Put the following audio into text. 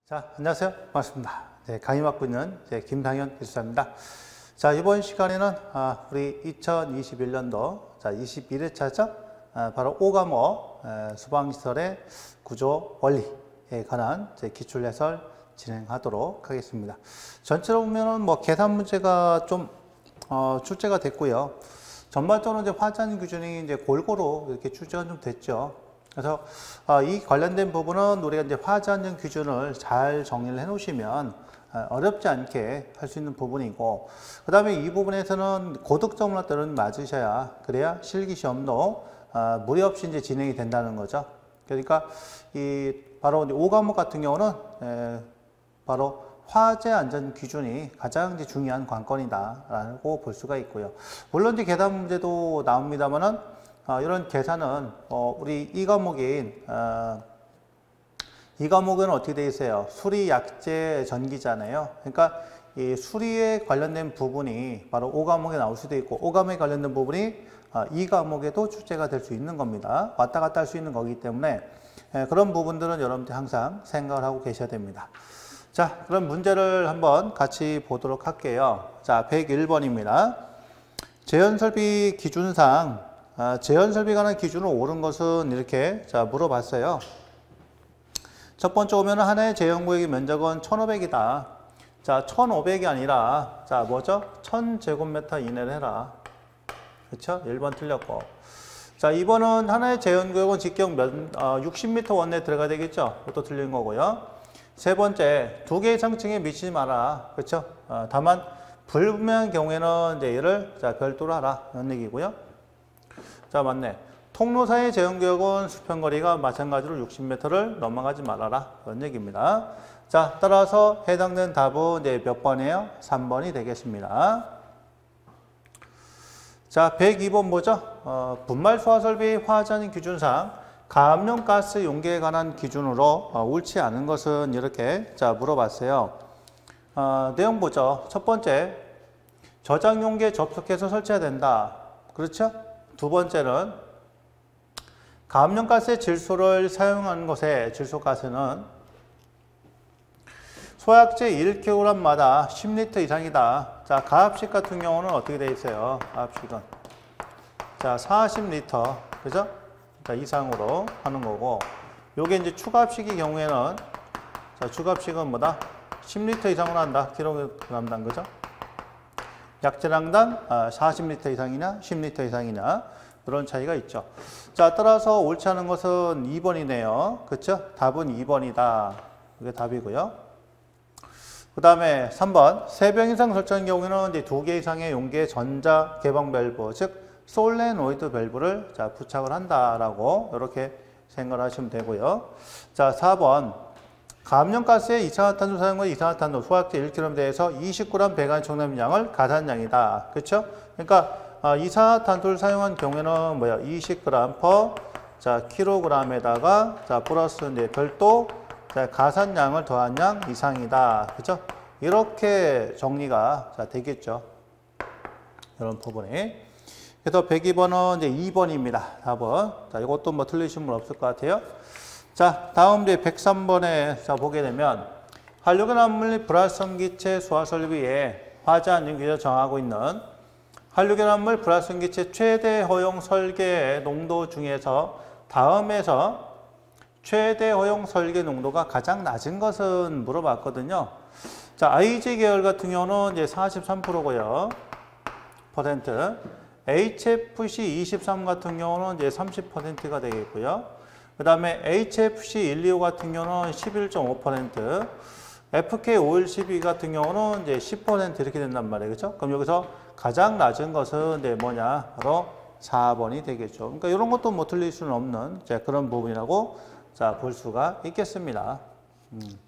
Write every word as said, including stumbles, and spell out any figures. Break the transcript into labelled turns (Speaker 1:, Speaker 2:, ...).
Speaker 1: 자, 안녕하세요. 반갑습니다. 네, 강의 맡고 있는 네, 김상현 기술사입니다. 자, 이번 시간에는 아, 우리 이천이십일 년도 자, 이십일 회차죠. 아, 바로 오 과목 에, 수방시설의 구조 원리에 관한 제 기출 해설 진행하도록 하겠습니다. 전체로 보면은 뭐 계산 문제가 좀 어, 출제가 됐고요. 전반적으로 이제 화산 기준이 이제 골고루 이렇게 출제가 좀 됐죠. 그래서 어, 이 관련된 부분은 우리가 이제 화자안전 기준을 잘 정리를 해 놓으시면 어, 어렵지 않게 할 수 있는 부분이고, 그 다음에 이 부분에서는 고득점을 어떤 맞으셔야 그래야 실기시험도 어, 무리 없이 이제 진행이 된다는 거죠. 그러니까 이 바로 오 과목 같은 경우는 에, 바로 화재 안전 기준이 가장 이제 중요한 관건이다라고 볼 수가 있고요. 물론 이제 계산 문제도 나옵니다만은 어, 이런 계산은 어, 우리 이 과목인 어, 이 과목은 어떻게 되어 있어요? 수리, 약재, 전기잖아요. 그러니까 이 수리에 관련된 부분이 바로 오 과목에 나올 수도 있고, 오 과목에 관련된 부분이 어, 이 과목에도 출제가 될 수 있는 겁니다. 왔다 갔다 할 수 있는 거기 때문에 에, 그런 부분들은 여러분들이 항상 생각을 하고 계셔야 됩니다. 자, 그럼 문제를 한번 같이 보도록 할게요. 자, 백일 번입니다. 재현설비 기준상 아, 재현설비 관한 기준으로 옳은 것은 이렇게 자 물어봤어요. 첫 번째 오면 하나의 재현구역의 면적은 천오백이다. 자, 천오백이 아니라 자 뭐죠? 천 제곱미터 이내를 해라. 그렇죠? 일 번 틀렸고. 자, 이 번은 하나의 재현구역은 직경 면, 어, 육십 미터 원내에 들어가야 되겠죠? 그것도 틀린 거고요. 세 번째, 두 개의 상층에 미치지 마라. 그렇죠? 어, 다만 불분명한 경우에는 이제 얘를 자 별도로 하라. 이런 얘기고요. 자, 맞네. 통로사의 재현구역은 수평거리가 마찬가지로 육십 미터를 넘어가지 말아라. 그런 얘기입니다. 자, 따라서 해당되는 답은 이제 몇 번이에요? 삼 번이 되겠습니다. 자, 백이 번 뭐죠? 어, 분말 소화설비 화자는 기준상 가압용가스 용기에 관한 기준으로 어, 옳지 않은 것은 이렇게 자 물어봤어요. 어, 내용 보죠. 첫 번째, 저장 용기에 접속해서 설치해야 된다. 그렇죠? 두 번째는 가압용가스의 질소를 사용하는 것에 질소가스는 소약제 일 킬로그램마다 십 리터 이상이다. 자, 가압식 같은 경우는 어떻게 되어 있어요? 가압식은 자 사십 리터 그죠? 자, 이상으로 하는 거고, 요게 이제 추가압식의 경우에는 자 추가압식은 뭐다? 십 리터 이상으로 한다. 킬로그램당 그죠? 약재량당 사십 리터 이상이냐 십 리터 이상이냐 그런 차이가 있죠. 자, 따라서 옳지 않은 것은 이 번이네요. 그렇죠? 답은 이 번이다. 이게 답이고요. 그 다음에 삼 번, 세 병 이상 설치한 경우에는 이제 두 개 이상의 용기에 전자 개방 밸브, 즉 솔레노이드 밸브를 자 부착을 한다라고 이렇게 생각을 하시면 되고요. 자, 사 번, 가압용가스의 이산화탄소 사용과 이산화탄소 소화액체 일 킬로그램에 대해서 이십 그램 배관 총량량을 가산량이다. 그렇죠? 그러니까 아, 이산화탄소를 사용한 경우에는 뭐야? 이십 그램 per 자 킬로그램에다가 자 플러스 이제 별도 자 가산량을 더한 양 이상이다. 그렇죠? 이렇게 정리가 자 되겠죠. 이런 부분이. 그래서 백이 번은 이제 이 번입니다. 답은. 자, 이것도 뭐 틀리신 분 없을 것 같아요. 자, 다음 이제 백삼 번에 자 보게 되면 한류계 암물 불활성기체 소화설비에 화재 안전 기준을 정하고 있는 한류계 암물 불활성기체 최대 허용 설계 농도 중에서 다음에서 최대 허용 설계 농도가 가장 낮은 것은 물어봤거든요. 자, 아이지 계열 같은 경우는 이제 사십삼 퍼센트고요. 퍼센트. 에이치에프씨 이십삼 같은 경우는 이제 삼십 퍼센트가 되겠고요. 그 다음에 에이치에프씨 백이십오 같은 경우는 십일 점 오 퍼센트, 에프케이 오백십이 같은 경우는 이제 십 퍼센트 이렇게 된단 말이에요. 그렇죠? 그럼 여기서 가장 낮은 것은 이제 뭐냐? 바로 사 번이 되겠죠. 그러니까 이런 것도 뭐 틀릴 수는 없는 자, 그런 부분이라고 자, 볼 수가 있겠습니다. 음.